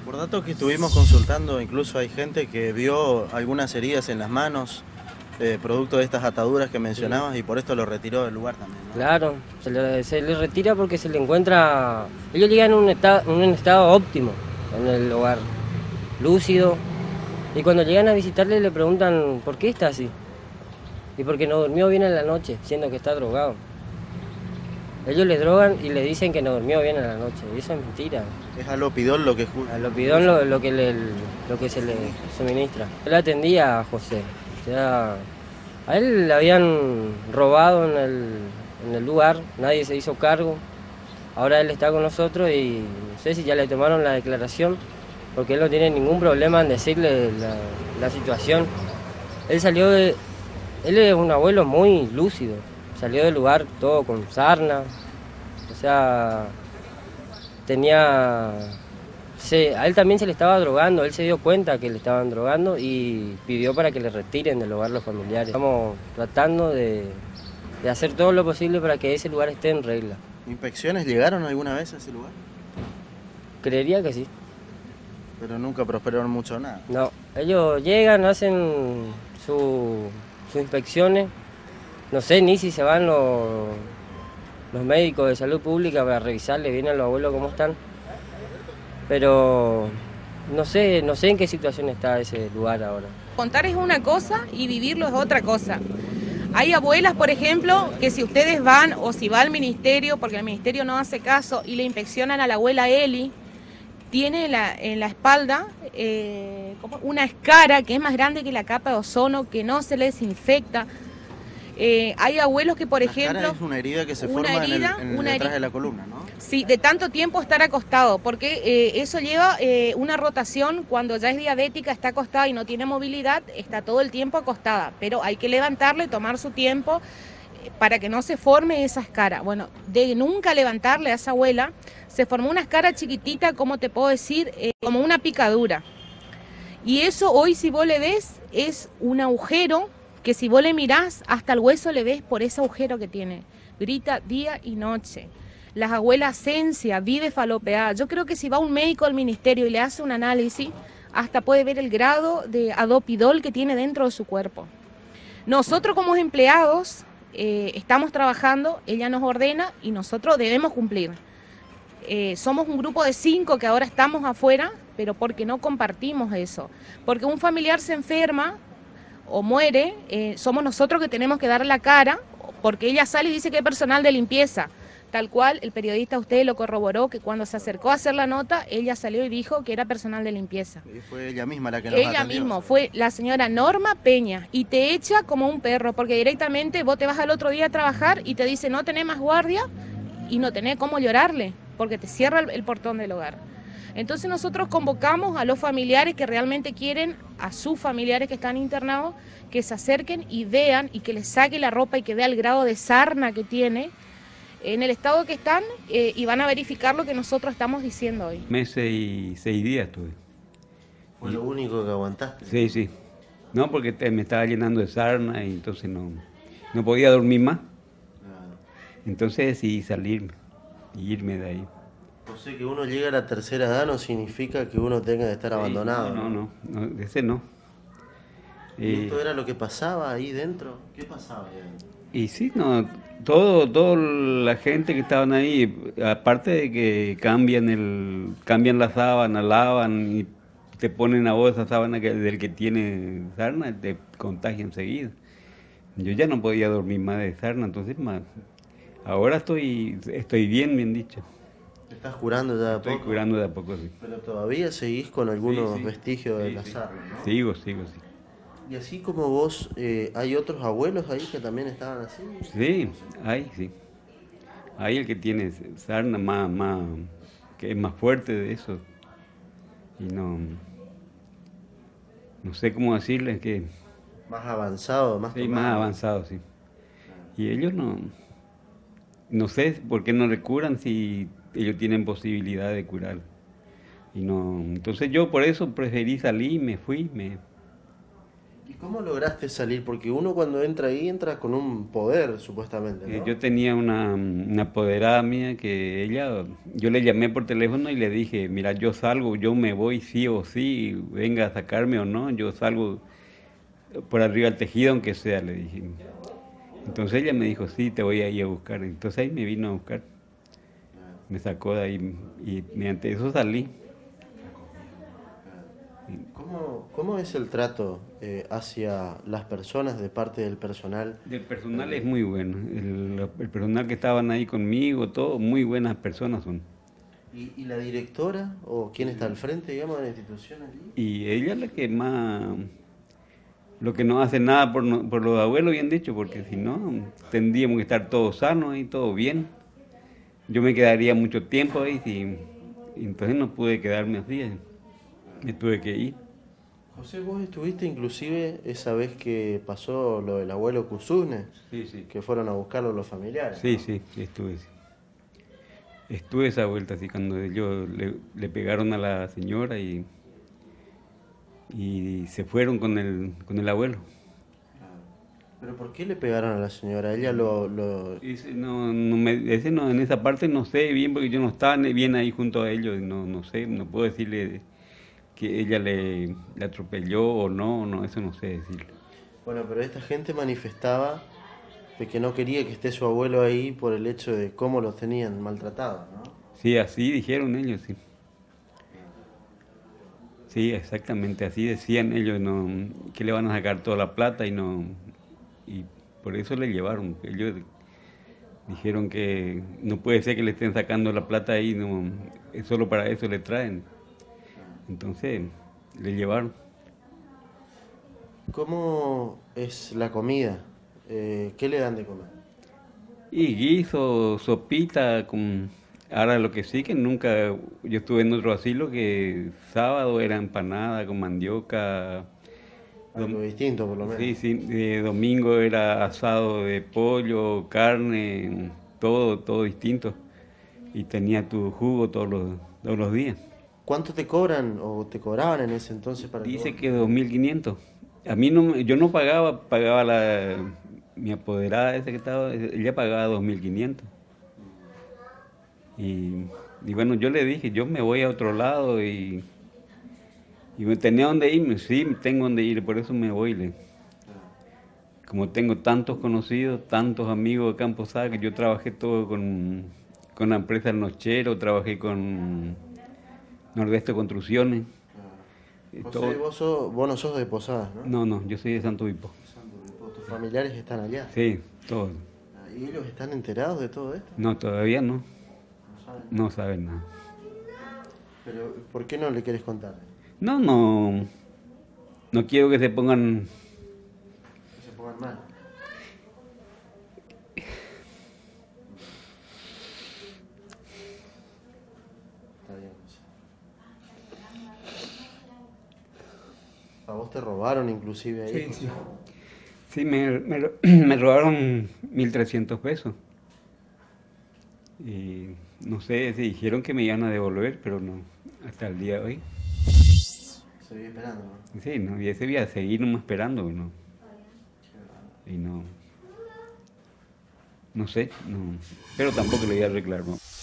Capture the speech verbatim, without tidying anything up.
Por datos que estuvimos consultando, incluso hay gente que vio algunas heridas en las manos, eh, producto de estas ataduras que Sí. mencionabas, y por esto lo retiró del lugar también, ¿no? Claro, se le, se le retira porque se le encuentra... Ellos llegan en un, estado, en un estado óptimo en el hogar, lúcido. Y cuando llegan a visitarle le preguntan por qué está así. Y porque no durmió bien en la noche, siendo que está drogado. Ellos le drogan y le dicen que no durmió bien en la noche. Y eso es mentira. Es alopidol lo que ju- A lo pidón lo, lo, que le, lo que se le suministra. Él atendía a José. O sea, a él le habían robado en el, en el lugar, nadie se hizo cargo. Ahora él está con nosotros y no sé si ya le tomaron la declaración, porque él no tiene ningún problema en decirle la, la situación. Él salió de... Él es un abuelo muy lúcido. Salió del lugar todo con sarna. O sea, tenía... Se, a él también se le estaba drogando, él se dio cuenta que le estaban drogando y pidió para que le retiren del hogar los familiares. Estamos tratando de, de hacer todo lo posible para que ese lugar esté en regla. ¿Inspecciones llegaron alguna vez a ese lugar? Creería que sí. Pero nunca prosperaron mucho nada. No, ellos llegan, hacen su, sus inspecciones. No sé ni si se van los, los médicos de salud pública para revisarles bien a los abuelos cómo están. Pero no sé, no sé en qué situación está ese lugar ahora. Contar es una cosa y vivirlo es otra cosa. Hay abuelas, por ejemplo, que si ustedes van o si va al ministerio, porque el ministerio no hace caso, y le inspeccionan a la abuela Eli, tiene la, en la espalda eh, como una escara que es más grande que la capa de ozono, que no se les infecta. Eh, hay abuelos que, por La cara ejemplo... es una herida que se una forma herida, en el, en el una detrás heri- de la columna, ¿no? Sí, de tanto tiempo estar acostado, porque eh, eso lleva eh, una rotación. Cuando ya es diabética, está acostada y no tiene movilidad, está todo el tiempo acostada, pero hay que levantarle, tomar su tiempo eh, para que no se forme esa escara. Bueno, de nunca levantarle a esa abuela, se formó una escara chiquitita, como te puedo decir, eh, como una picadura. Y eso hoy si vos le ves es un agujero que si vos le mirás hasta el hueso le ves por ese agujero que tiene. Grita día y noche. Las abuelas Cencia vive falopeada. Yo creo que si va un médico al ministerio y le hace un análisis, hasta puede ver el grado de adopidol que tiene dentro de su cuerpo. Nosotros como empleados eh, estamos trabajando, ella nos ordena y nosotros debemos cumplir. Eh, somos un grupo de cinco que ahora estamos afuera, pero porque no compartimos eso. Porque un familiar se enferma o muere, eh, somos nosotros que tenemos que dar la cara, porque ella sale y dice que es personal de limpieza. Tal cual, el periodista usted lo corroboró, que cuando se acercó a hacer la nota, ella salió y dijo que era personal de limpieza. Y fue ella misma la que nos Ella atendió. misma, fue la señora Norma Peña, y te echa como un perro, porque directamente vos te vas al otro día a trabajar y te dice no tenés más guardia y no tenés cómo llorarle, porque te cierra el, el portón del hogar. Entonces nosotros convocamos a los familiares que realmente quieren, a sus familiares que están internados, que se acerquen y vean y que les saque la ropa y que vea el grado de sarna que tiene en el estado que están, eh, y van a verificar lo que nosotros estamos diciendo hoy. Meses y seis días tuve. Fue lo único que aguantaste. Sí, sí. No, porque te- me estaba llenando de sarna y entonces no, no podía dormir más. Claro. Entonces decidí salirme y irme de ahí. O sea, que uno llega a la tercera edad no significa que uno tenga que estar Sí, abandonado. No, no, no, no, ese no. ¿Y Eh, esto era lo que pasaba ahí dentro? ¿Qué pasaba ahí dentro? y sí, no, todo, todo la gente que estaban ahí, aparte de que cambian el, cambian la sábana, lavan y te ponen a vos esa sábana que, del que tiene sarna, te contagia enseguida. Yo ya no podía dormir más de sarna, entonces más. Ahora estoy, estoy bien, bien dicho. ¿Te estás curando ya de a Estoy poco? curando de a poco, sí. Pero todavía seguís con algunos Sí, sí. vestigios de Sí, la sí. sarna, ¿no? Sigo, sigo, sí. Y así como vos, eh, ¿hay otros abuelos ahí que también estaban así? Sí, hay, sí. Hay el que tiene sarna más, más, que es más fuerte de eso. Y no, no sé cómo decirles que Más avanzado, más sí, tomado. más avanzado, sí. Y ellos no, no sé por qué no le curan si ellos tienen posibilidad de curar. Y no, entonces yo por eso preferí salir, me fui, me, ¿Y cómo lograste salir? Porque uno cuando entra ahí entra con un poder, supuestamente, ¿no? Eh, Yo tenía una, una apoderada mía que ella, yo le llamé por teléfono y le dije, mira, yo salgo, yo me voy sí o sí, venga a sacarme o no, yo salgo por arriba del tejido aunque sea, le dije. Entonces ella me dijo, sí, te voy a ir a buscar. Entonces ahí me vino a buscar, me sacó de ahí y mediante eso salí. ¿Cómo, cómo es el trato eh, hacia las personas de parte del personal? El personal es muy bueno, el, el personal que estaban ahí conmigo, todo, muy buenas personas son. ¿Y, y la directora o quién está al frente, digamos, de la institución allí? Y ella es la que más, lo que no hace nada por, no- por los abuelos, bien dicho, porque si no, tendríamos que estar todos sanos y todo bien. Yo me quedaría mucho tiempo ahí, si, y entonces no pude quedarme así, eh, me tuve que ir. José, vos estuviste inclusive esa vez que pasó lo del abuelo Cusune, Sí, sí. que fueron a buscarlo los familiares. Sí, sí, sí, estuve. Sí. Estuve esa vuelta así cuando ellos le, le pegaron a la señora y, y se fueron con el, con el abuelo. ¿Pero por qué le pegaron a la señora? Ella lo... lo... Ese no, no me, ese no, en esa parte no sé bien porque yo no estaba ni bien ahí junto a ellos, no, no sé, no puedo decirle que ella le, le atropelló o no, no, eso no sé decirle. Bueno, pero esta gente manifestaba de que no quería que esté su abuelo ahí por el hecho de cómo los tenían maltratados, ¿no? Sí, así dijeron ellos, sí. Sí, exactamente, así decían ellos, no, que le van a sacar toda la plata y no, y por eso le llevaron. Ellos dijeron que no puede ser que le estén sacando la plata ahí, no, es solo para eso le traen. Entonces le llevaron. ¿Cómo es la comida? Eh, ¿qué le dan de comer? Y guiso, sopita, con... ahora lo que sí que nunca, yo estuve en otro asilo que sábado era empanada con mandioca, Algo distinto, por lo menos. sí, sí, de domingo era asado de pollo, carne, todo, todo distinto. Y tenía tu jugo todos los, todos los días. ¿Cuánto te cobran o te cobraban en ese entonces para Dice vos- que dos mil quinientos. A mí no, me- yo no pagaba, pagaba la, mi apoderada esa que estaba, ella pagaba dos mil quinientos. Y, y bueno, yo le dije, yo me voy a otro lado y, y me tenía donde irme, sí, tengo donde ir, por eso me voy. Le. Como tengo tantos conocidos, tantos amigos de Campo Sá, que yo trabajé todo con, con la empresa El Nochero, trabajé con Nordeste Construcciones. y José, todo- vos, sos- vos no sos de Posadas, ¿no? No, no, yo soy de Santo Vipo. Tus familiares están allá. Sí, todo. ¿Y ellos están enterados de todo esto? No, todavía no, No saben. no saben nada. Pero, ¿por qué no le querés contar? No, no, no quiero que se pongan, Que se pongan mal. Está bien, José. ¿A vos te robaron inclusive ahí? Sí, sí. Sí, me, me, ro- me robaron mil trescientos pesos. Y no sé, si dijeron que me iban a devolver, pero no, hasta el día de hoy. Seguí esperando, ¿no? Sí, no, y ese día seguir nomás esperando, ¿no? Y no, no sé, no, pero tampoco le voy a arreglar, ¿no?